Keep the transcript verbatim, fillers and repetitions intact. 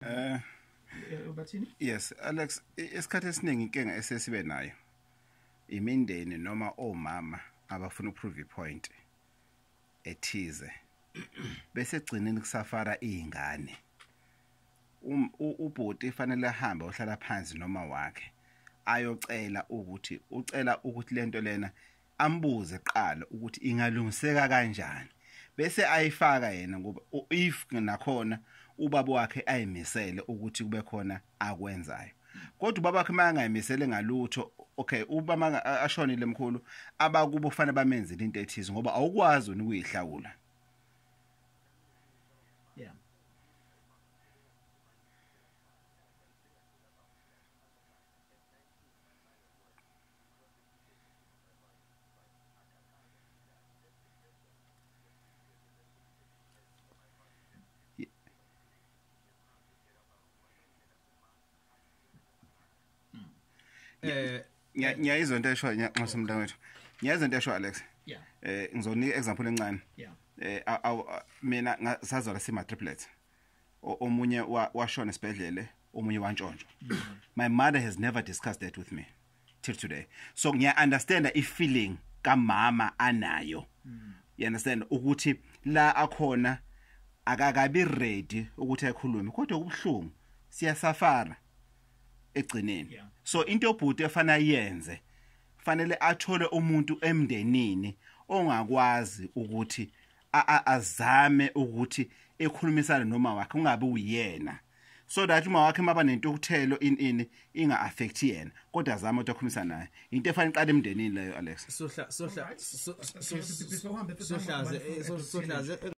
Eh ubathini? Yes, Alex, isikhathi esiningi inkinga esesibe nayo imindeni noma omama abafuna uprove ipoint ethize bese gcineni kusafara izingane. Um ubhuti fanele ahambe ohlala phansi noma wakhe ayocela ukuthi ucela ukuthi lento lena ambuze eqala ukuthi ingalungiseka kanjani bese ayifaka yena ngoba if nakhona ubaba wakhe ayimisele ukuthi kube khona akwenzayo kodwa ubaba wakhe mangayimisele ngalutho okay ubaba ashonile emkhulu abakubo kufanele bamenze into ethize ngoba awukwazi ukuyihlawula. Yeah. Eh ngiyayizwa into esho nyanxosa mntawethu. Ngiyayizwa into esho Alex. Yeah. Eh ngizonika example encane. Yeah. Eh mina ngasazala sima triplets. Omunye washona esibedlele, omunye wantshontsho. My mother has never discussed that with me till today. So ngiya understand if feeling kamama anayo. You understand ukuthi la akhona akakabi ready ukuthi ayikhulume kodwa kubhlungu siyasafara egcineni. So into obhuti efana yenze fanele athole umuntu emndenini ongakwazi ukuthi azame ukuthi ekhulumisana noma wakhe ungabe uyena so that uma wakhe maba nento ukuthelo in in inga affect yena kodwa azama ukuthi akhulumisana naye into efana iqala emndenini leyo Alex. Sohla sohla sohlaze sohlaze